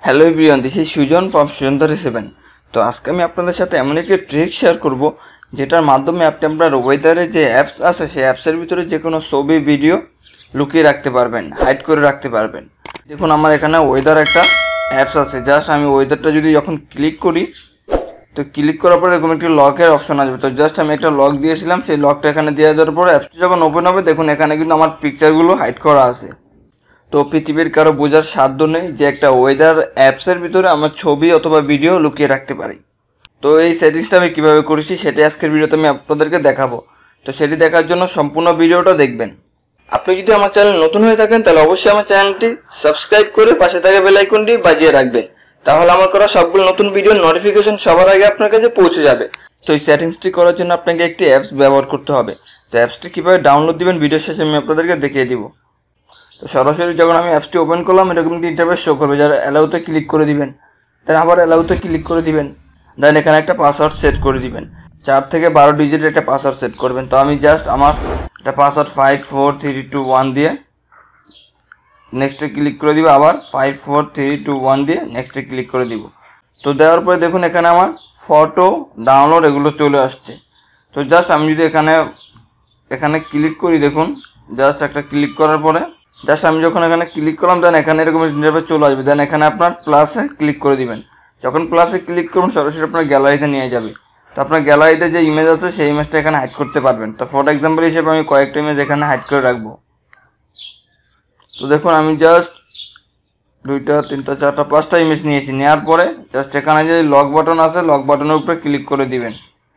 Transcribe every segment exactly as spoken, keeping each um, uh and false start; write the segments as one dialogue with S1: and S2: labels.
S1: Hello everyone, this is Sujan from Sujan seven. তো আজকে আমি আপনাদের সাথে এমন একটি ট্রিক শেয়ার করব যেটার মাধ্যমে আপনি আপনার ওয়েদারে যে অ্যাপস আছে সেই অ্যাপসের ভিতরে যে কোনো ছবি ভিডিও লুকিয়ে রাখতে পারবেন, হাইড করে রাখতে পারবেন। দেখুন আমার এখানে ওয়েদার একটা অ্যাপস আছে। জাস্ট আমি ওয়েদারটা যদি যখন ক্লিক করি তো ক্লিক করার পরে এরকম একটি লকের অপশন আসবে। তো জাস্ট আমি একটা লক দিয়েছিলাম, সেই লকটা এখানে দিয়ে দেওয়ার পরে অ্যাপসটি যখন ওপেন হবে দেখুন এখানে কিন্তু আমার পিকচারগুলো হাইড করা আছে। তো পৃথিবীর কারো বোঝার সাধ্য নেই যে একটা ওয়েদার অ্যাপসের ভিতরে আমরা ছবি অথবা ভিডিও লুকিয়ে রাখতে পারি। তো এই সেটিংসটা আমি কীভাবে করেছি সেটা আজকের ভিডিওতে আমি আপনাদেরকে দেখাবো। তো সেটি দেখার জন্য সম্পূর্ণ ভিডিওটা দেখবেন। আপনি যদি আমার চ্যানেল নতুন হয়ে থাকেন তাহলে অবশ্যই আমার চ্যানেলটি সাবস্ক্রাইব করে পাশে থাকা বেল আইকনটি বাজিয়ে রাখবেন, তাহলে আমার করা সবগুলো নতুন ভিডিওর নোটিফিকেশন সবার আগে আপনার কাছে পৌঁছে যাবে। তো এই সেটিংসটি করার জন্য আপনাকে একটি অ্যাপস ব্যবহার করতে হবে। তো অ্যাপসটি কীভাবে ডাউনলোড দিবেন ভিডিও শেষে আমি আপনাদেরকে দেখিয়ে দিব। তো সরাসরি যখন আমি অ্যাপসটি ওপেন করলাম এরকম একটি ইন্টারফেস শো করবে, যারা অ্যালাউতে ক্লিক করে দিবেন, দেন আবার অ্যালাউতে ক্লিক করে দিবেন, দেন এখানে একটা পাসওয়ার্ড সেট করে দিবেন। চার থেকে বারো ডিজিটের একটা পাসওয়ার্ড সেট করবেন। তো আমি জাস্ট আমার একটা password five four three two one দিয়ে নেক্সটে ক্লিক করে দিব, আবার five four three two one দিয়ে নেক্সটে ক্লিক করে দিব। তো দেওয়ার পরে দেখুন এখানে আমার ফটো ডাউনলোড এগুলো চলে আসছে। তো জাস্ট আমি যদি এখানে এখানে ক্লিক করি, দেখুন জাস্ট একটা ক্লিক করার পরে জাস্ট আমি যখন এখানে ক্লিক করলাম দেন এখানে এরকম ইন্টারফেস চলে আসবে। দেন এখানে আপনার প্লাসে ক্লিক করে দিবেন। যখন প্লাসে ক্লিক করুন সরাসরি আপনার গ্যালারিতে নিয়ে যাবে। তো আপনার গ্যালারিতে যে ইমেজ আছে সেই ইমেজটা এখানে হাইড করতে পারবেন। তো ফর এক্সাম্পল হিসেবে আমি কয়েকটা ইমেজ এখানে হাইড করে রাখবো। তো দেখুন আমি জাস্ট দুইটা তিনটা চারটা পাঁচটা ইমেজ নিয়েছি। নেওয়ার পরে জাস্ট এখানে যে লক বাটন আছে লক বাটনের উপরে ক্লিক করে দিবেন।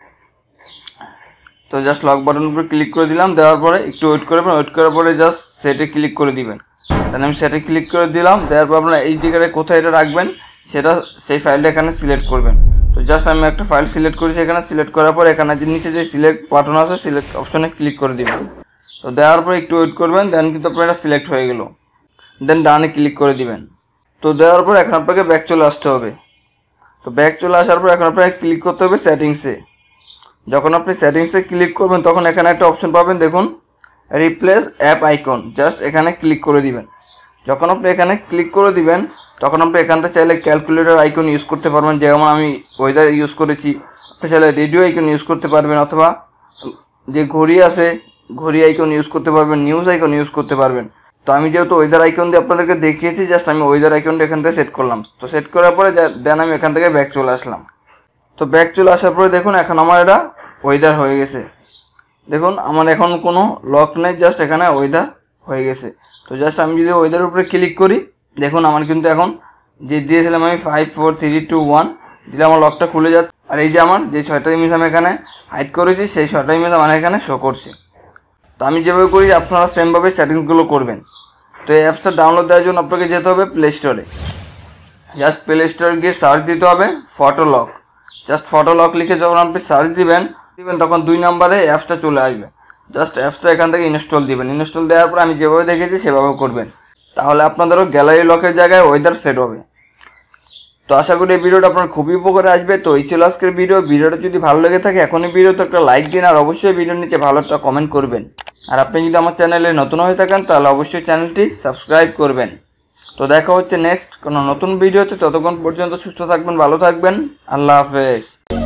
S1: তো জাস্ট লক বাটনের উপরে ক্লিক করে দিলাম, দেওয়ার পরে একটু ওয়েট করবেন। ওয়েট করার পরে জাস্ট সেটে ক্লিক করে দিবেন। তাহলে আমি সেটে ক্লিক করে দিলাম। দেওয়ার পর আপনার এইচডি কার্ডে কোথায় এটা রাখবেন সেটা সেই ফাইলটা এখানে সিলেক্ট করবেন। তো জাস্ট আমি একটা ফাইল সিলেক্ট করেছি। এখানে সিলেক্ট করার পর এখানে যে নিচে যে সিলেক্ট বাটন আছে সিলেক্ট অপশনে ক্লিক করে দিবেন। তো দেওয়ার পরে একটু ওয়েট করবেন, দেন কিন্তু আপনার এটা সিলেক্ট হয়ে গেল। দেন ডানে ক্লিক করে দিবেন। তো দেওয়ার পর এখন আপনাকে ব্যাক চলে আসতে হবে। তো ব্যাক চলে আসার পর এখন আপনাকে ক্লিক করতে হবে সেটিংসে। যখন আপনি সেটিংসে ক্লিক করবেন তখন এখানে একটা অপশন পাবেন, দেখুন রিপ্লেস অ্যাপ আইকন। জাস্ট এখানে ক্লিক করে দিবেন। যখন আপনি এখানে ক্লিক করে দিবেন তখন আপনি এখান থেকে চাইলে ক্যালকুলেটর আইকন ইউজ করতে পারবেন, যেমন আমি ওয়েদার ইউজ করেছি। আপনি চাইলে রেডিও আইকন ইউজ করতে পারবেন, অথবা যে ঘড়ি আছে ঘড়ি আইকন ইউজ করতে পারবেন, নিউজ আইকন ইউজ করতে পারবেন। তো আমি যেহেতু ওয়েদার আইকন দিয়ে আপনাদেরকে দেখিয়েছি, জাস্ট আমি ওয়েদার আইকনটা এখান থেকে সেট করলাম। তো সেট করার পরে দেন আমি এখান থেকে ব্যাক চলে আসলাম। তো ব্যাক চলে আসার পরে দেখুন এখন আমার এটা ওয়েদার হয়ে গেছে। দেখুন আমার এখন কোনো লক নেই, জাস্ট এখানে ওয়েদার হয়ে গেছে। তো জাস্ট আমি যদি ওয়েদারের উপরে ক্লিক করি দেখুন আমার কিন্তু এখন যে দিয়েছিলাম আমি five four three two one দিলে আমার লকটা খুলে যাচ্ছে। আর এই যে আমার যে ছয়টা ইমেজ আমি এখানে হাইড করেছি সেই ছয়টা ইমেজ আমার এখানে শো করছে। তো আমি যেভাবে করি আপনারা সেমভাবে সেটিংসগুলো করবেন। তো এই অ্যাপসটা ডাউনলোড দেওয়ার জন্য আপনাকে যেতে হবে প্লে স্টোরে। জাস্ট প্লে স্টোরে গিয়ে সার্চ দিতে হবে photo lock. Just photo lock লিখে যখন আপনি সার্চ দিবেন দিবেন তখন দুই নম্বরে অ্যাপসটা চলে আসবে। জাস্ট অ্যাপসটা এখান থেকে ইনস্টল দিবেন। ইনস্টল দেওয়ার পর আমি যেভাবে দেখেছি সেভাবে করবেন, তাহলে আপনাদেরও গ্যালারি লকের জায়গায় ওয়েদার সেট হবে। তো আশা করি এই ভিডিওটা আপনার খুবই উপকারে আসবে। তো এই ছিল আজকের ভিডিও। ভিডিওটা যদি ভালো লেগে থাকে এখনই ভিডিওতে একটা লাইক দিন, আর অবশ্যই ভিডিওর নিচে ভালো একটা কমেন্ট করবেন। আর আপনি যদি আমার চ্যানেলে নতুন হয়ে থাকেন তাহলে অবশ্যই চ্যানেলটি সাবস্ক্রাইব করবেন। তো দেখা হচ্ছে নেক্সট কোনো নতুন ভিডিওতে। ততক্ষণ পর্যন্ত সুস্থ থাকবেন, ভালো থাকবেন, আল্লাহ হাফেজ।